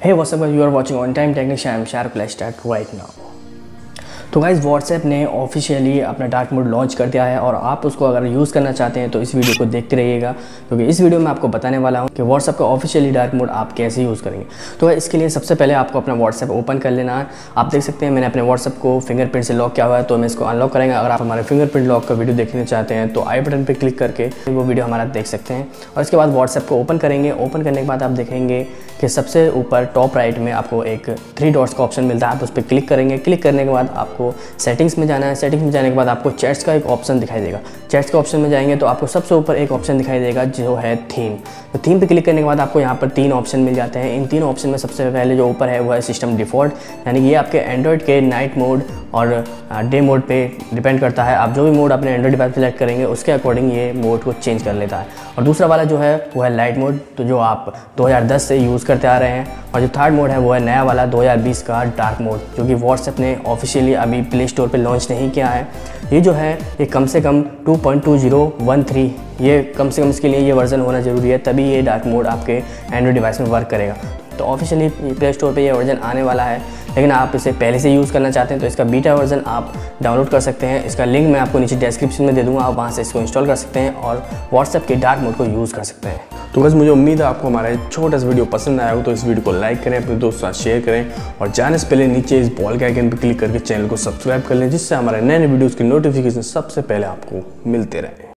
Hey, what's up guys? You are watching On Time Technician. I'm Sharp. Let's start right now. तो guys WhatsApp ने officially अपना dark mode launch कर दिया है और आप उसको अगर यूज़ करना चाहते हैं तो इस वीडियो को देखते रहिएगा, क्योंकि इस वीडियो में आपको बताने वाला हूं कि व्हाट्सएप का ऑफिशियली डार्क मोड आप कैसे यूज़ करेंगे। तो इसके लिए सबसे पहले आपको अपना व्हाट्सएप ओपन कर लेना है। आप देख सकते हैं मैंने अपने व्हाट्सएप को फिंगरप्रिंट से लॉक किया हुआ है, तो मैं इसको अनलॉक करेंगे। अगर आप हमारे फिंगरप्रिंट लॉक का वीडियो देखना चाहते हैं तो आई बटन पर क्लिक करके वो वीडियो हमारा देख सकते हैं। और इसके बाद व्हाट्सएप को ओपन करेंगे। ओपन करने के बाद आप देखेंगे कि सबसे ऊपर टॉप राइट में आपको एक 3 डॉट्स का ऑप्शन मिलता है। आप उस पर क्लिक करेंगे। क्लिक करने के बाद आपको सेटिंग्स में जाना है। सेटिंग्स में जाने के बाद आपको चैट्स का एक ऑप्शन दिखाई देगा। चैट्स के ऑप्शन में जाएंगे तो आपको सबसे ऊपर एक ऑप्शन दिखाई देगा जो है थीम। तो थीम पे क्लिक करने के बाद आपको यहाँ पर 3 ऑप्शन मिल जाते हैं। इन 3 ऑप्शन में सबसे पहले जो ऊपर है वो है सिस्टम डिफ़ॉल्ट, यानी कि ये आपके एंड्रॉयड के नाइट मोड और डे मोड पे डिपेंड करता है। आप जो भी मोड अपने एंड्रॉयड डिवाइस सेलेक्ट करेंगे उसके अकॉर्डिंग ये मोड को चेंज कर लेता है। और दूसरा वाला जो है वो है लाइट मोड, तो जो आप 2010 से यूज़ करते आ रहे हैं। और जो थर्ड मोड है वो है नया वाला 2020 का डार्क मोड, जो कि व्हाट्सएप ने ऑफिशियली अभी प्ले स्टोर पे लॉन्च नहीं किया है। ये जो है ये कम से कम 2.2013, ये कम से कम इसके लिए ये वर्जन होना ज़रूरी है, तभी ये डार्क मोड आपके एंड्रॉयड डिवाइस में वर्क करेगा। तो ऑफिशियली प्ले स्टोर पे ये वर्जन आने वाला है, लेकिन आप इसे पहले से यूज़ करना चाहते हैं तो इसका बीटा वर्जन आप डाउनलोड कर सकते हैं। इसका लिंक मैं आपको नीचे डिस्क्रिप्शन में दे दूँगा, आप वहाँ से इसको इंस्टॉल कर सकते हैं और व्हाट्सएप के डार्क मोड को यूज़ कर सकते हैं। तो बस मुझे उम्मीद है आपको हमारा छोटा सा वीडियो पसंद आया हो, तो इस वीडियो को लाइक करें, अपने दोस्तों के साथ शेयर करें और जाने से पहले नीचे इस बॉल के आइकन पर क्लिक करके चैनल को सब्सक्राइब कर लें, जिससे हमारे नए वीडियोज़ की नोटिफिकेशन सबसे पहले आपको मिलते रहे।